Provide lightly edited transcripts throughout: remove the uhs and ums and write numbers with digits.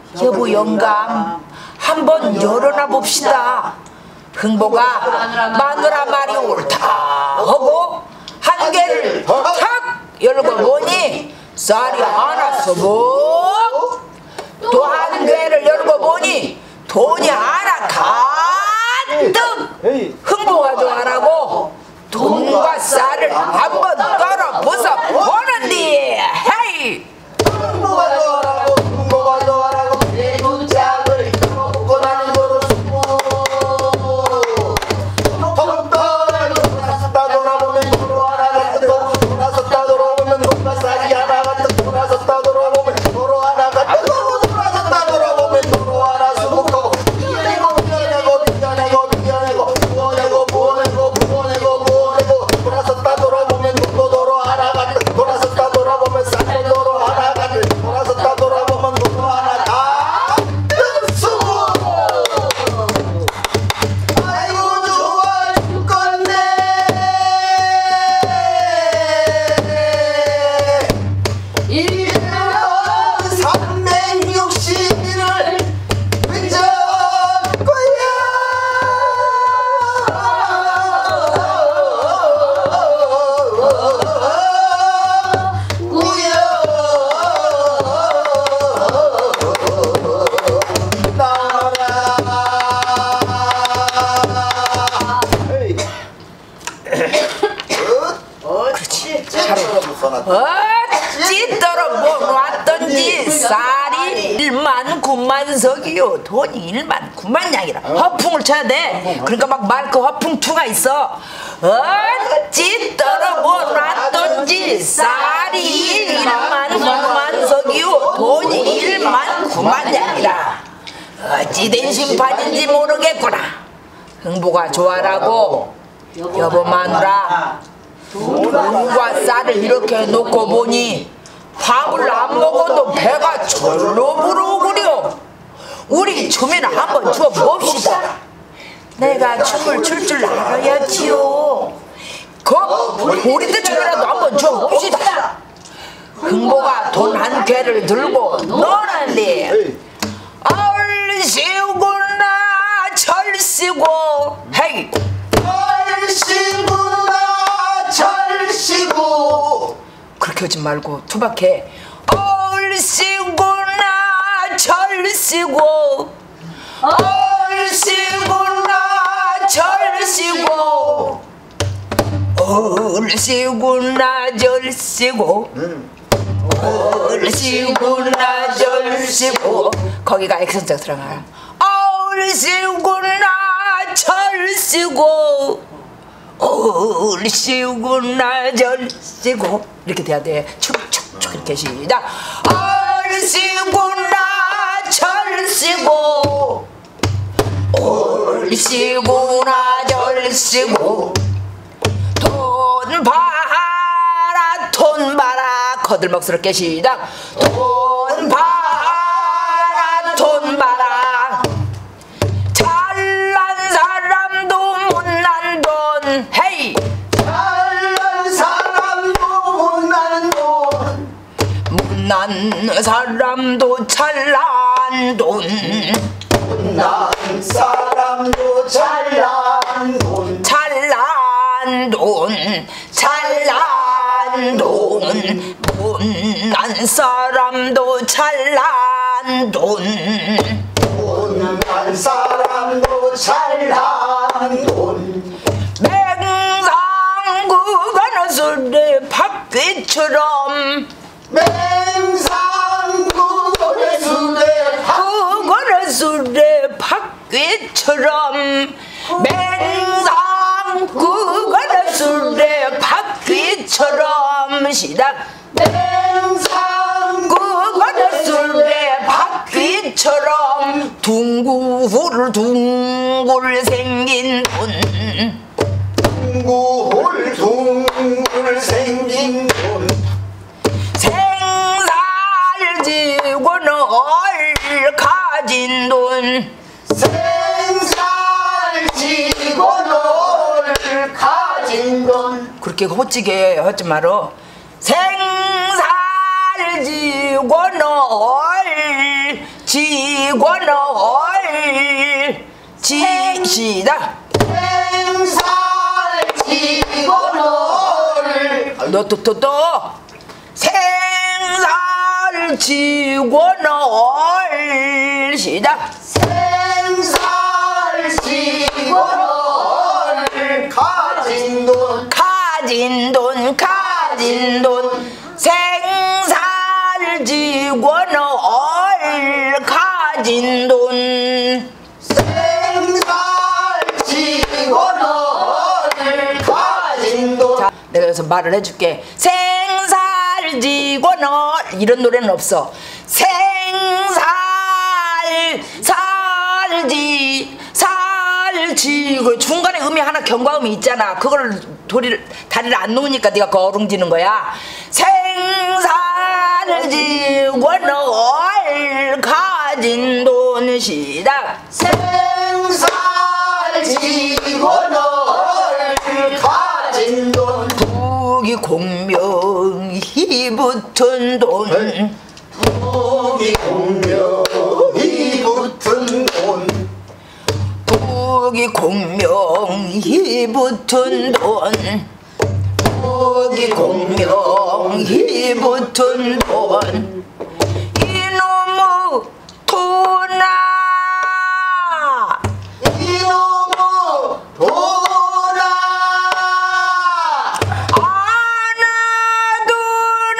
여보 영감 한번 열어놔 봅시다. 흥보가 마누라 말이 옳다 하고 한 개를 탁 열고 보니 쌀이 하나 서복, 또 한 개를 열고 보니 돈이 하나 가득. 흥보가 좋아라고 돈과 쌀을 한번 떨어 부숴 보는디 헤이. 흥보가 좋아라고 흥보가 좋아라고 내 눈짝을 먹고 나는 거로 숨어 돌아섰다 돌아보면 도로 하나 같은 돌아섰다 돌아보면 돈과 쌀이 하나 같은 돌아섰다 돌아보면 도로 하나 같은 돌아섰다 돌아보면 도로 하나 숨고 비워내고 비워내고 비워내고 비워내고 부어내고 부어내고 부어내고 부어내고 돌아섰다 돌아보면 돈도 도로 하나 같은 돌아섰다 돌아보면 쌀도 도로 하나 같은 돌아섰다 돌아보면 도로 하나 같은 숨어 아이고 좋아 죽겠네. 1년 360일을 윈적 거야. 그렇지 어찌도록 뭐 놨던지 쌀이 1만 9만 석이요 돈이 1만 9만 양이라 허풍을 쳐야 돼. 그러니까 막 말그 허풍투가 있어. 어찌도록 뭐 놨던지 쌀이 1만 9만 석이요 돈이 1만 9만 양이라 어찌된 심판인지 모르겠구나. 흥보가 좋아라고 여보 마누라 돈과 쌀을 이렇게 놓고 보니 밥을 안 먹어도 배가 절로 부르구려. 우리 춤이나 한번 춰 봅시다. 내가 춤을 출 줄 알아야지요. 우리들 춤이라도 한번 춰 봅시다. 흥보가 돈 한 개를 들고 노는데 얼씨구나 절씨고 헤이 얼씨구나 절씨고 그렇게 하지 말고 투박해. 얼씨구나 절씨고 얼씨구나 절씨고 얼씨구나 절씨고 얼씨구나 절씨고 거기가 액션짝 들어가요. 얼씨구나 절씨고 얼씨구나 절씨고 이렇게 돼야 돼. 축축축 이렇게 시작. 얼씨구나 절씨고 얼씨구나 절씨고 돈 봐라 돈 봐라 거들먹스럽게 시작. 돈 봐라 돈 봐라 잘난 사람도 못난 돈 헤이 잘난 사람도 못난 돈 못난 사람도 잘난 돈 못난 사람도 잘난 돈 잘난 돈 잘난 돈 못난 사람도 잘난 돈 못난 사람도 잘난 돈 맹상구가는 술래 바퀴처럼 맹상구거래 술래 그거는 술래 바퀴처럼 맹상구가는 술래 바퀴처럼 시작. 맹상구가는 술래 바퀴처럼 둥글둥글 생긴 돈 둥글둥글 생긴 돈 생살지고 널 가진 돈 생살지고 널 가진 돈 그렇게 호찌게 하지 말어. 생살지고 널 지고 지고널 시작 생살지고널 너 또 생살지고널 시작 생살지고널 가진 돈 생살지고널 가진 돈 생살지고널 가진 돈 자, 내가 여기서 말을 해줄게. 생살지고널 이런 노래는 없어. 살지 그 중간에 음이 하나 경과음이 있잖아. 그걸 다리를 안 놓으니까 네가 거릉지는 거야. 생살지고널 가진 돈 시작 생살지고널 가진 돈 부귀 공명이 붙은 돈 부귀 공명이 붙은 돈 부귀 공명이 붙은 돈 부귀 공명이 붙은 돈 이놈의 돈아 이놈의 돈아 안아두나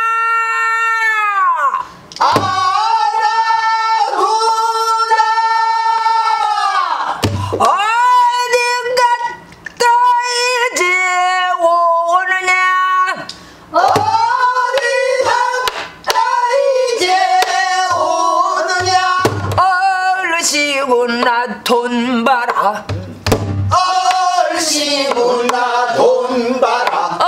안아두나 어디 갔다 이제 오느냐 어디 갔다 이제 오느냐 얼씨구나 돈 봐라 얼씨구나 돈 봐라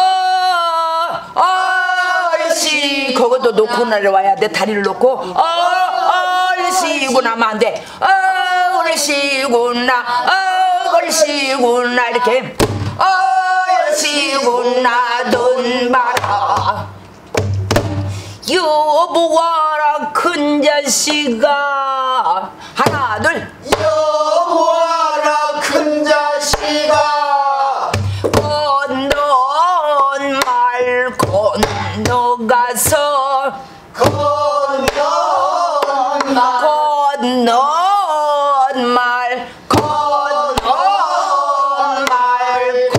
얼씨 그것도 놓고 내려와야 돼. 다리를 놓고 얼씨구나 하면 안 돼. 얼씨구나 이렇게 얼씨구나 돈 봐라 여보와라 큰 자식아 하나 둘 여보아라 큰 자식아 건넌 말 건너가서 건넌 말 건넌 말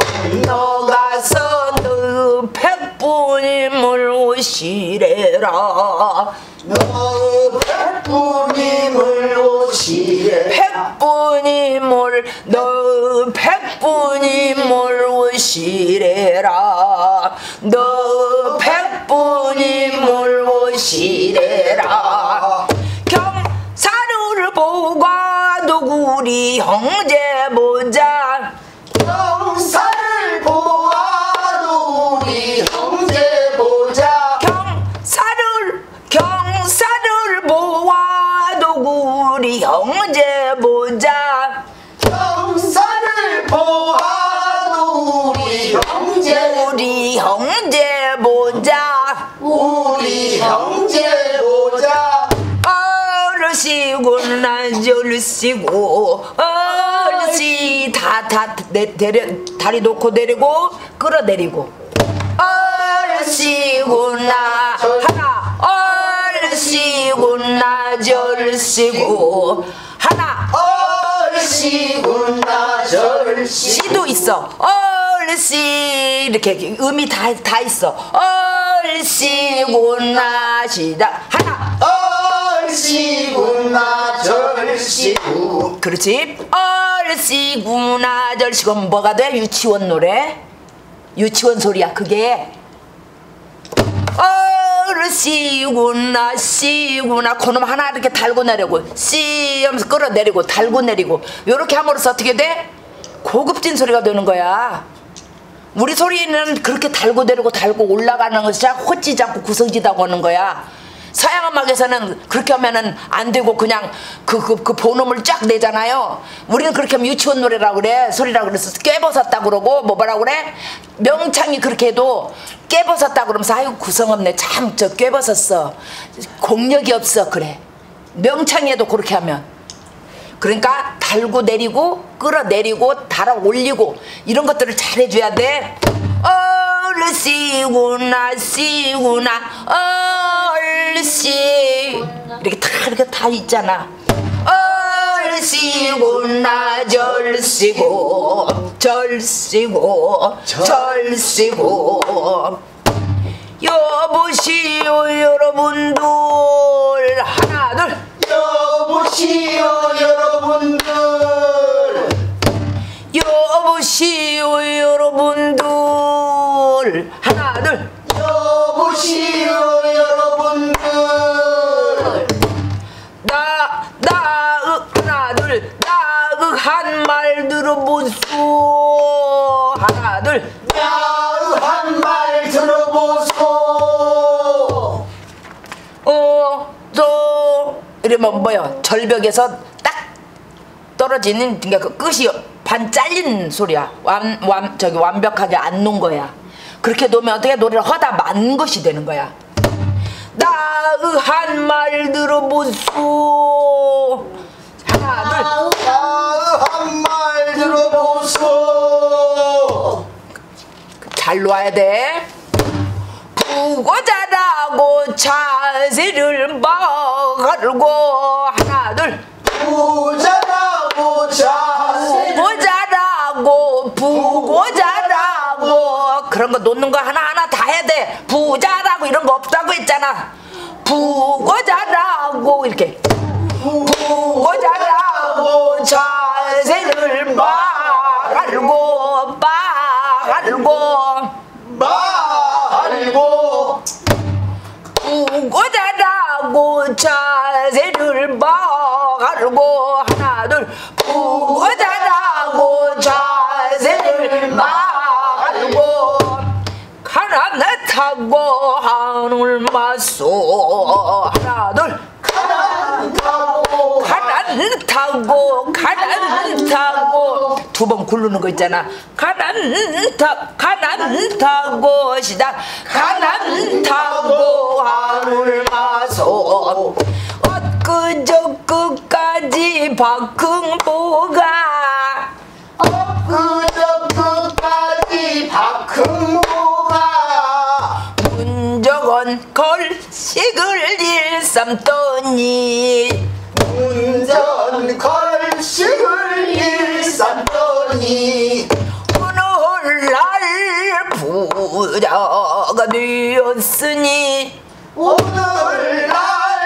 건너가서 너 백분임을 오시래라 너 백분임을 오시래 너 백분임을 오시래라 너 백분임을 오시래라 경사를 보고도 우리 형제 보자 경사를 보아도 우리 형제 보자 경사를 보아도 우리 형제 보자 경사를 보아도 우리 형제 보자 우리 형제 보자 어르시구나 절시고 어르시 다리 놓고 내리고 끌어내리고 어르시구나 하나 어르시구나 절시고 하나 얼씨구나 절씨 시도 있어 얼씨 이렇게 음이 다 있어 얼씨구나 시작 하나 얼씨구나 절씨구 그렇지 얼씨구나 절씨구 뭐가 돼? 유치원 노래 유치원 소리야 그게 어르시구나 씨구나 그놈 하나 이렇게 달고 내리고 씨 하면서 끌어내리고 달고 내리고 요렇게 함으로써 어떻게 돼? 고급진 소리가 되는 거야. 우리 소리는 그렇게 달고 내리고 달고 올라가는 것이 헛지지 않고 구성지다고 하는 거야. 서양 음악에서는 그렇게 하면은 안 되고 그냥 그 본음을 쫙 내잖아요. 우리는 그렇게 하면 유치원 노래라고 그래. 소리라고 그래서 깨벗었다 그러고 뭐라고 그래? 명창이 그렇게 해도 깨벗었다 그러면서 아유 구성 없네 참 저 깨벗었어 공력이 없어 그래. 명창에도 그렇게 하면. 그러니까 달고 내리고 끌어내리고 달아 올리고 이런 것들을 잘 해줘야 돼. 얼씨구나 씨구나 얼씨 이렇게 다 있잖아. 얼씨구나 절씨고 절씨고 절씨고. 여보시오 여러분들 하나 둘. 여보시오 여러분들 여보시오 여러분들 하나 둘. 여보시오 여러분들 하나 둘. 나한 말 들어보소 하나 둘. 야한 말 들어보소. 이러면 뭐야? 절벽에서 딱 떨어지는, 그러니까 그 끝이 반 잘린 소리야. 완벽하게 안 놓은 거야. 그렇게 놓으면 어떻게 노래를 허다 만 것이 되는 거야. 나한 말 들어보소 하나 둘. 야한 말 들어보소. 잘 놓아야 돼. 부고자라고 자세를 바르고 하나 둘. 부자라고 자세 부고자라고 그런 거 놓는 거 하나하나 다 해야 돼. 부자라고 이런 거 없다고 했잖아. 부고자라고 이렇게 부고자라고 자세를 바르고 부고자라고 자세를 바르고 하나 둘. 부고자라고 자세를 바르고 가라나 타고 하늘 맞소 하나 둘. 가란 타고 두 번 굴르는 거 있잖아. 가란 타고 시다. 가란 타고 하늘 마소. 엊그저 끝까지 박흥보가 문정원 걸식을 일삼더니 운전 걸식을 일삼더니 오늘날 부자가 되었으니 오늘날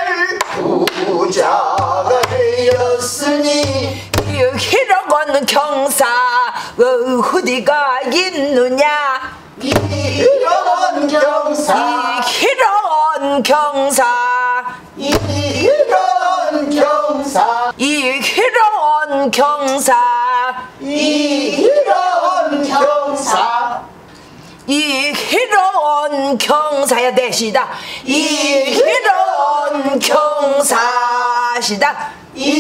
부자가 되었으니 이런 경사 어디가 있느냐. 이런 경사 이런 경사 이런 경사 이런 경사 이런 경사 이런 경사야 대시다. 이런 경사시다.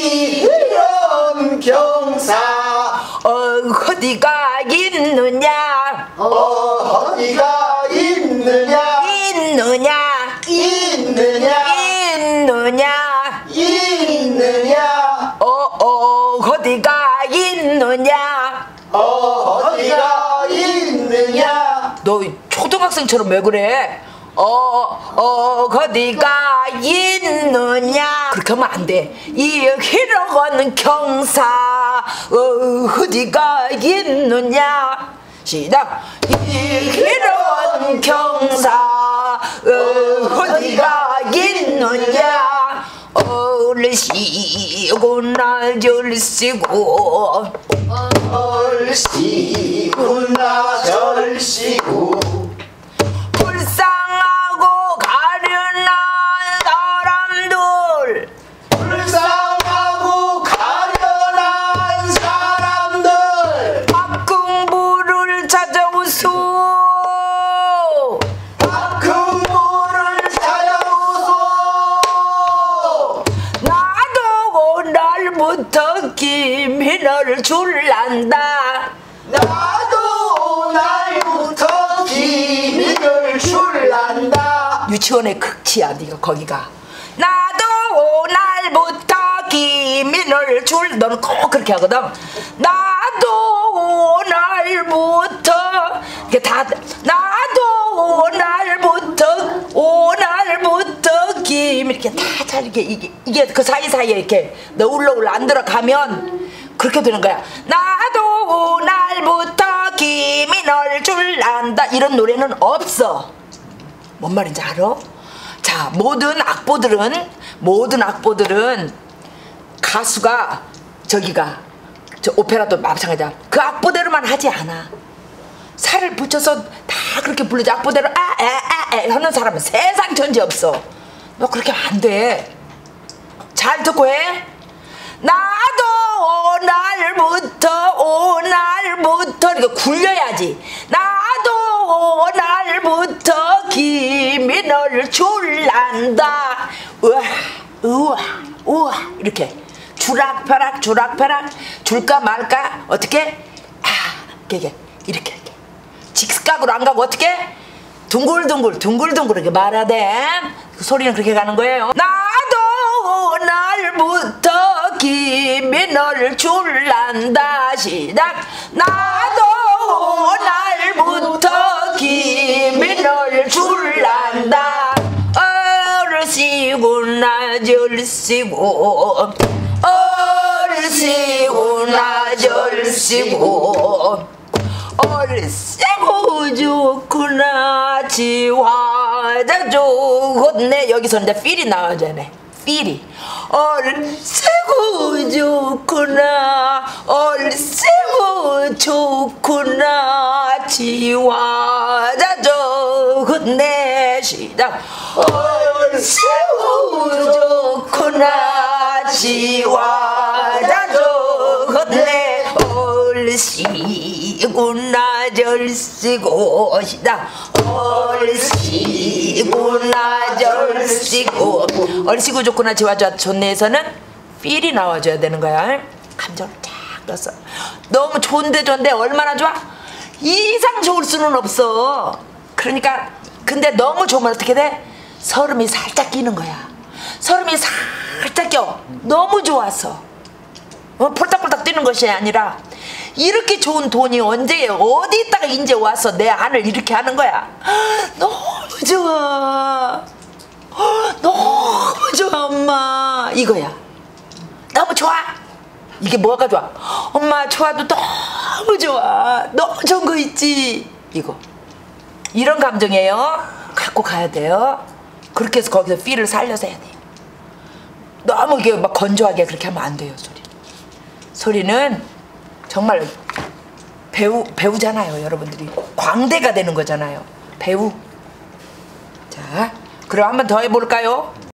이런 경사 어디가 있느냐. 어디가 있느냐 어디가 있느냐. 어디가 있느냐. 너 초등학생처럼 왜 그래? 어디가 있느냐. 그렇게 하면 안 돼. 이런 경사 어디가 있느냐. 시작. 이런 경사 어디가 있느냐. 얼씨구 날 절씨구 얼씨구 나 절씨구 불쌍하고 가련한 사람들 불쌍하고 가련한 사람들 박흥부를 찾아오소. 박흥부를 찾아오소. 나도 날부터 기민을 줄란다. 나도 날부터 기민을 줄란다. 유치원의 극치야 네가 거기가. 나도 날부터 줄 너는 꼭 그렇게 하거든. 나도 오늘부터 이게 다 나도 오늘부터 김 이렇게 다 잘 이게 그 사이사이에 이렇게 너 울렁울렁 안 들어가면 그렇게 되는 거야. 나도 오늘부터 김이 널 줄란다 이런 노래는 없어. 뭔 말인지 알아? 자, 모든 악보들은 가수가 저기가 저 오페라도 마찬가지야. 그 악보대로만 하지 않아. 살을 붙여서 다 그렇게 부르지. 악보대로 하는 사람은 세상 전지 없어. 너 그렇게 하면 안 돼. 잘 듣고 해. 나도 오늘부터 이렇게 굴려야지. 나도 오늘부터 김이 널 줄란다. 우와 이렇게 주락펴락 줄까 말까 어떻게 이렇게 직각으로 안 가고 어떻게 둥글둥글 이렇게 말하되 그 소리는 그렇게 가는 거예요. 나도 오늘부터 김이 널 줄란다. 시작. 나도 오늘부터 김이 널 줄란다. 얼씨구나 절씨구 얼씨구나 절씨구 얼씨구 좋구나 지화자 좋겠네. 여기서 이제 필이 나와야네. 필이 얼씨구 좋구나 얼씨구 좋구나 지화자 좋겠네. 시작. 얼씨구 좋구나 지화자 좋겠네. 얼씨구나 절씨구. 시작. 얼씨구나 절씨구. 얼씨구 좋구나 지화자 좋네에서는 필이 나와줘야 되는 거야. 감정을 쫙 넣었어. 너무 좋은데 얼마나 좋아? 이상 좋을 수는 없어. 그러니까 근데 너무 좋으면 어떻게 돼? 서름이 살짝 끼는 거야. 서름이 살짝 껴. 너무 좋아서 폴딱폴딱 뛰는 것이 아니라 이렇게 좋은 돈이 언제 어디 있다가 이제 와서 내 안을 이렇게 하는 거야. 너무 좋아. 너무 좋아 엄마 이거야. 너무 좋아. 이게 뭐가 좋아? 엄마 좋아도 너무 좋아. 너무 좋은 거 있지. 이거 이런 감정이에요. 갖고 가야 돼요. 그렇게 해서 거기서 필을 살려서 해야 돼요. 너무 이게 막 건조하게 그렇게 하면 안 돼요. 소리는 정말 배우잖아요. 여러분들이 광대가 되는 거잖아요. 배우. 자, 그럼 한번 더 해볼까요?